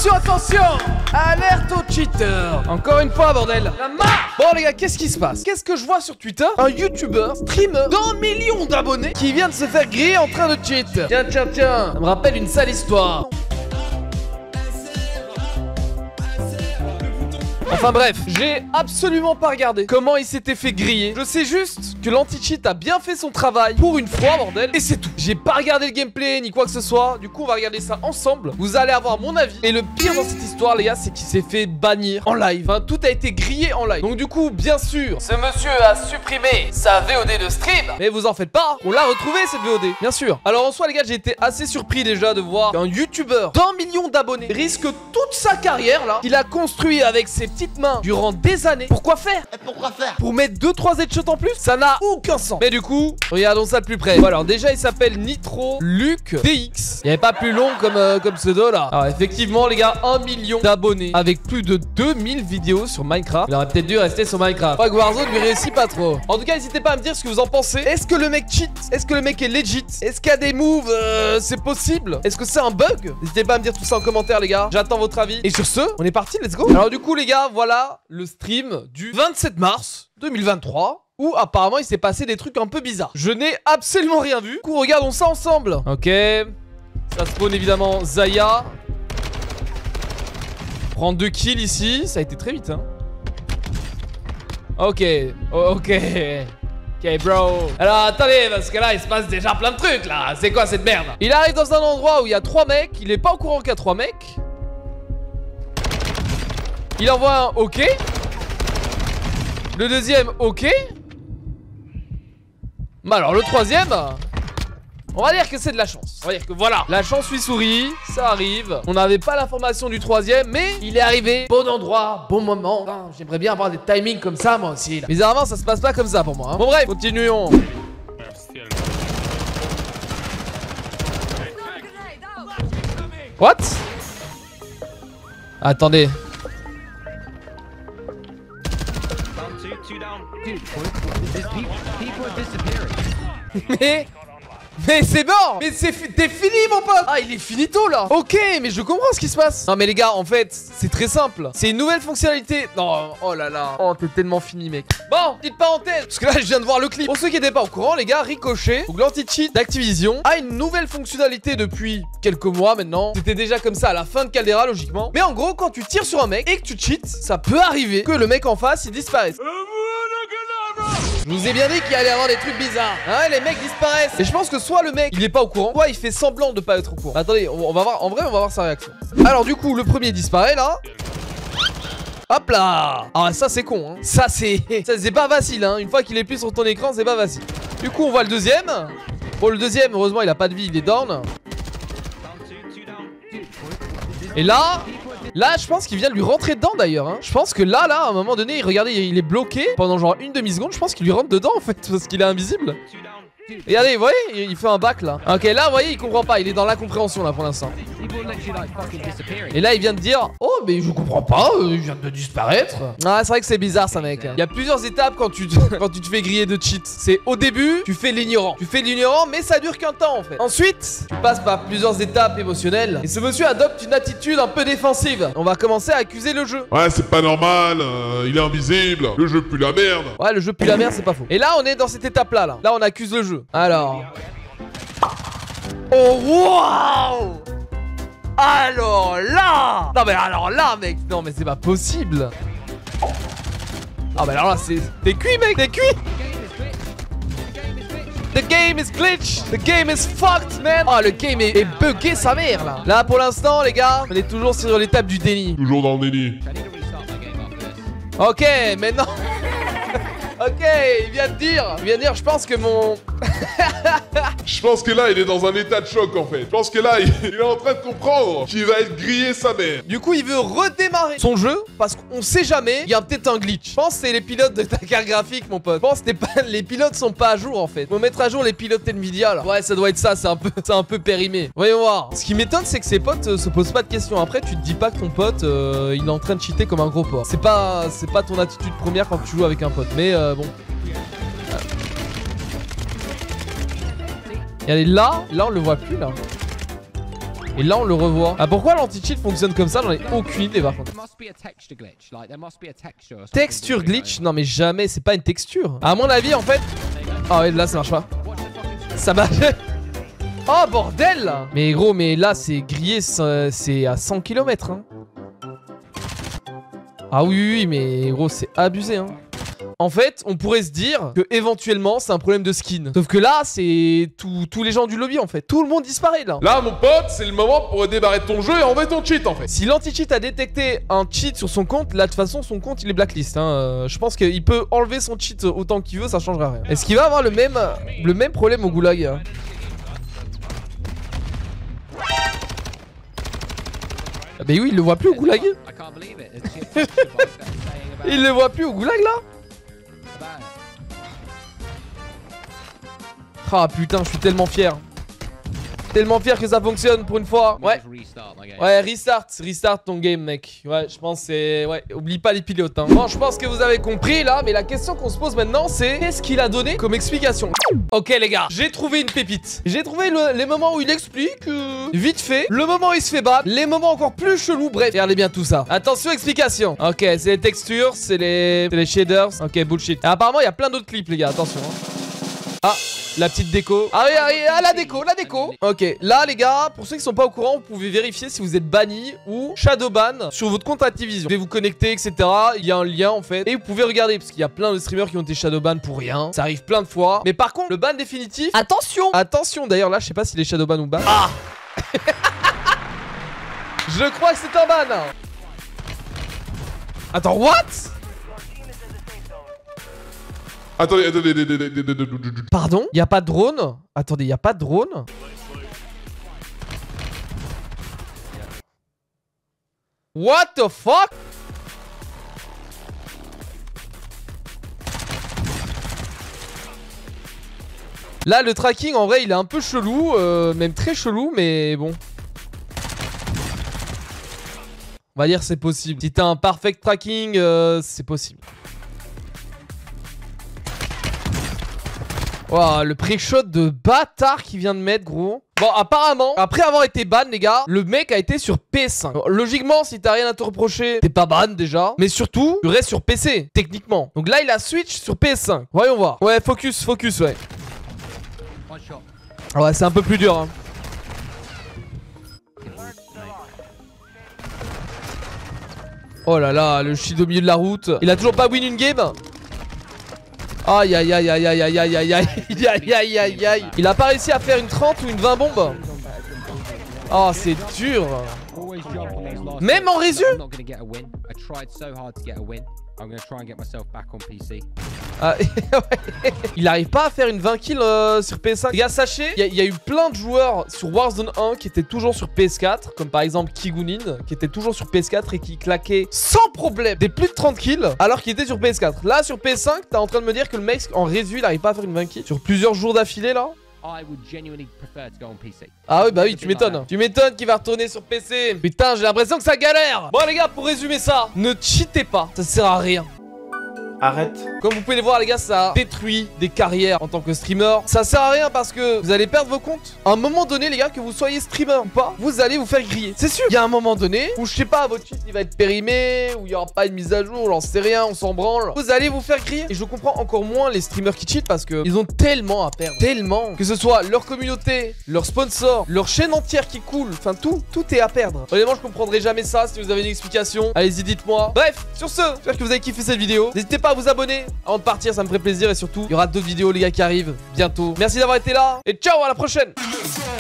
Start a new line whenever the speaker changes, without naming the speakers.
Attention, attention! Alerte aux cheaters! Encore une fois, bordel! La marre! Bon, les gars, qu'est-ce qui se passe? Qu'est-ce que je vois sur Twitter? Un YouTuber, streamer, d'1 million d'abonnés qui vient de se faire griller en train de cheat. Tiens, tiens, tiens! Ça me rappelle une sale histoire. Enfin bref, j'ai absolument pas regardé comment il s'était fait griller. Je sais juste que l'anti-cheat a bien fait son travail pour une fois, bordel. Et c'est tout. J'ai pas regardé le gameplay ni quoi que ce soit. Du coup, on va regarder ça ensemble. Vous allez avoir mon avis. Et le pire dans cette histoire, les gars, c'est qu'il s'est fait bannir en live. Enfin, tout a été grillé en live. Donc du coup, bien sûr, ce monsieur a supprimé sa VOD de stream. Mais vous en faites pas, on l'a retrouvé cette VOD, bien sûr. Alors en soi, les gars, j'ai été assez surpris déjà de voir qu'un YouTuber d'1 million d'abonnés risque toute sa carrière là, qu'il a construit avec ses petites main durant des années. Pourquoi faire? Pour mettre 2-3 headshots en plus? Ça n'a aucun sens. Mais du coup, regardons ça de plus près. Bon, alors déjà il s'appelle Nitro Luke DX. Il n'y avait pas plus long comme pseudo là. Alors effectivement les gars, 1 million d'abonnés avec plus de 2000 vidéos sur Minecraft. Il aurait peut-être dû rester sur Minecraft. Pas que Warzone lui réussit pas trop. En tout cas, n'hésitez pas à me dire ce que vous en pensez. Est-ce que le mec cheat? Est-ce que le mec est legit? Est-ce qu'il y a des moves? C'est possible? Est-ce que c'est un bug? N'hésitez pas à me dire tout ça en commentaire les gars. J'attends votre avis. Et sur ce, on est parti, let's go. Alors du coup les gars, voilà le stream du 27 mars 2023 où apparemment il s'est passé des trucs un peu bizarres. Je n'ai absolument rien vu. Du coup, regardons ça ensemble. Ok. Ça spawn évidemment Zaya. Prend 2 kills ici. Ça a été très vite, hein. Ok. Ok. Ok, bro. Alors, attendez, parce que là, il se passe déjà plein de trucs, là. C'est quoi cette merde? Il arrive dans un endroit où il y a 3 mecs. Il est pas au courant qu'il y a 3 mecs. Il envoie un OK. Le deuxième OK. Mais alors le troisième, on va dire que c'est de la chance. On va dire que voilà, la chance lui sourit. Ça arrive. On n'avait pas l'information du troisième, mais il est arrivé. Bon endroit, bon moment. J'aimerais bien avoir des timings comme ça moi aussi là. Bizarrement ça se passe pas comme ça pour moi, hein. Bon bref, continuons. What? Attendez. Mais c'est mort. Mais t'es fini mon pote. Ah il est finito là. Ok mais je comprends ce qui se passe. Non mais les gars en fait c'est très simple. C'est une nouvelle fonctionnalité. Non oh là là. Oh t'es tellement fini mec. Bon petite parenthèse parce que là je viens de voir le clip. Pour ceux qui n'étaient pas au courant les gars, Ricochet, donc l'anti-cheat d'Activision, a une nouvelle fonctionnalité depuis quelques mois maintenant. C'était déjà comme ça à la fin de Caldera logiquement. Mais en gros quand tu tires sur un mec et que tu cheats, ça peut arriver que le mec en face il disparaisse. Je vous ai bien dit qu'il allait y avoir des trucs bizarres. Hein, les mecs disparaissent. Et je pense que soit le mec il est pas au courant, soit il fait semblant de pas être au courant. Attendez, on va voir. En vrai, on va voir sa réaction. Alors du coup, le premier disparaît là. Hop là. Ah ça c'est con hein. Ça c'est pas facile hein. Une fois qu'il est plus sur ton écran, c'est pas facile. Du coup, on voit le deuxième. Bon, le deuxième, heureusement, il a pas de vie, il est down. Et là, je pense qu'il vient de lui rentrer dedans d'ailleurs, hein. Je pense que là, à un moment donné, regardez, il est bloqué pendant genre une demi-seconde. Je pense qu'il lui rentre dedans en fait, parce qu'il est invisible. Regardez, vous voyez, il fait un back là. Ok, là, vous voyez, il comprend pas. Il est dans l'incompréhension là pour l'instant. Et là, il vient de dire: oh, mais je comprends pas, il vient de disparaître. Ah, c'est vrai que c'est bizarre ça, mec. Il y a plusieurs étapes quand tu te fais griller de cheat. C'est au début, tu fais l'ignorant. Tu fais l'ignorant, mais ça dure qu'un temps en fait. Ensuite, tu passes par plusieurs étapes émotionnelles. Et ce monsieur adopte une attitude un peu défensive. On va commencer à accuser le jeu.
Ouais, c'est pas normal, il est invisible, le jeu pue la merde.
Ouais, le jeu pue la merde, c'est pas faux. Et là, on est dans cette étape là. Là, on accuse le jeu. Alors. Oh, wow! Alors là! Non, mais alors là, mec! Non, mais c'est pas possible! Ah, mais alors là, c'est. T'es cuit, mec! T'es cuit! The game is glitch! The game is fucked, man! Oh, le game est bugué sa mère là! Là, pour l'instant, les gars, on est toujours sur l'étape du déni.
Toujours dans le déni.
Ok, maintenant. Ok, il vient de dire, je pense que mon...
Je pense que là, il est dans un état de choc en fait. Je pense que là, il est en train de comprendre qu'il va être grillé sa mère.
Du coup, il veut redémarrer son jeu parce qu'on sait jamais, il y a peut-être un glitch. Je pense que c'est les pilotes de ta carte graphique, mon pote. Je pense que les pilotes sont pas à jour en fait. Faut mettre à jour les pilotes Nvidia là. Ouais, ça doit être ça, c'est un peu périmé. Voyons voir. Ce qui m'étonne, c'est que ses potes se posent pas de questions. Après, tu te dis pas que ton pote, il est en train de cheater comme un gros porc. C'est pas ton attitude première quand tu joues avec un pote. Mais bon. Regardez, là, on le voit plus, là. Et là on le revoit. Ah pourquoi l'anti-cheat fonctionne comme ça? J'en ai aucune idée par contre. Texture glitch? Non mais jamais, c'est pas une texture. À mon avis en fait... Ah ouais là ça marche pas. Ça marche. Oh bordel. Mais gros mais là c'est grillé, c'est à 100 km hein. Ah oui mais gros c'est abusé hein. En fait, on pourrait se dire que éventuellement c'est un problème de skin. Sauf que là, c'est tous les gens du lobby en fait. Tout le monde disparaît là.
Là, mon pote, c'est le moment pour débarrer ton jeu et enlever ton cheat en fait.
Si l'anti-cheat a détecté un cheat sur son compte, là de toute façon son compte il est blacklist hein. Je pense qu'il peut enlever son cheat autant qu'il veut, ça changera rien. Est-ce qu'il va avoir le même problème au goulag hein? Ah bah oui, il le voit plus au goulag. Il le voit plus au goulag là. Ah putain, je suis tellement fier. Tellement fier que ça fonctionne pour une fois. Ouais. Ouais, restart ton game, mec. Ouais, je pense c'est... Ouais, oublie pas les pilotes hein. Bon, je pense que vous avez compris là. Mais la question qu'on se pose maintenant, c'est qu'est-ce qu'il a donné comme explication? Ok les gars, j'ai trouvé une pépite. J'ai trouvé les moments où il explique vite fait. Le moment où il se fait battre. Les moments encore plus chelous. Bref, regardez bien tout ça. Attention, explication. Ok, c'est les textures, c'est les shaders. Ok, bullshit. Et apparemment, il y a plein d'autres clips les gars, attention hein. Ah, la petite déco. Ah oui, la déco. Ok, là les gars, pour ceux qui sont pas au courant, vous pouvez vérifier si vous êtes banni ou shadowban sur votre compte Activision. Vous pouvez vous connecter, etc. Il y a un lien en fait. Et vous pouvez regarder, parce qu'il y a plein de streamers qui ont été shadowban pour rien. Ça arrive plein de fois. Mais par contre, le ban définitif, attention, d'ailleurs là, je sais pas s'il est shadowban ou ban. Ah je crois que c'est un ban. Attends, what?
Attendez.
Pardon? Y'a pas de drone? Attendez, y'a pas de drone? What the fuck? Là, le tracking, en vrai, il est un peu chelou. Même très chelou, mais bon. On va dire c'est possible. Si t'as un perfect tracking, c'est possible. Wow, le pré-shot de bâtard qu'il vient de mettre, gros. Bon, apparemment, après avoir été ban, les gars, le mec a été sur PS5. Alors, logiquement, si t'as rien à te reprocher, t'es pas ban déjà. Mais surtout, tu restes sur PC, techniquement. Donc là, il a switch sur PS5. Voyons voir. Ouais, focus, ouais. Ouais, c'est un peu plus dur, hein. Oh là là, le shield au milieu de la route. Il a toujours pas win une game. Aïe. Il a pas réussi à faire une 30 ou une 20 bombes. Oh, c'est dur. Même en résu. Ah, ouais. Il arrive pas à faire une 20 kills sur PS5. Les gars, sachez, il y a eu plein de joueurs sur Warzone 1 qui étaient toujours sur PS4, comme par exemple Kigunin, qui était toujours sur PS4 et qui claquait sans problème des plus de 30 kills alors qu'il était sur PS4. Là, sur PS5, t'es en train de me dire que le mec en résu, il arrive pas à faire une 20 kills sur plusieurs jours d'affilée là. Ah oui, bah oui, tu m'étonnes. Tu m'étonnes qu'il va retourner sur PC. Putain, j'ai l'impression que ça galère. Bon les gars, pour résumer ça, ne cheatez pas, ça sert à rien.
Arrête.
Comme vous pouvez le voir les gars, ça détruit des carrières en tant que streamer. Ça sert à rien parce que vous allez perdre vos comptes. À un moment donné les gars, que vous soyez streamer ou pas, vous allez vous faire griller. C'est sûr. Il y a un moment donné où je sais pas, votre cheat il va être périmé, où il y aura pas une mise à jour, j'en sais rien, on s'en branle. Vous allez vous faire griller. Et je comprends encore moins les streamers qui cheatent parce que ils ont tellement à perdre. Tellement. Que ce soit leur communauté, leur sponsor, leur chaîne entière qui coule. Enfin tout est à perdre. Honnêtement je comprendrai jamais ça. Si vous avez une explication, allez-y dites-moi. Bref, sur ce, j'espère que vous avez kiffé cette vidéo. N'hésitez pas à vous abonner avant de partir, ça me ferait plaisir. Et surtout, il y aura d'autres vidéos les gars qui arrivent bientôt. Merci d'avoir été là et ciao, à la prochaine.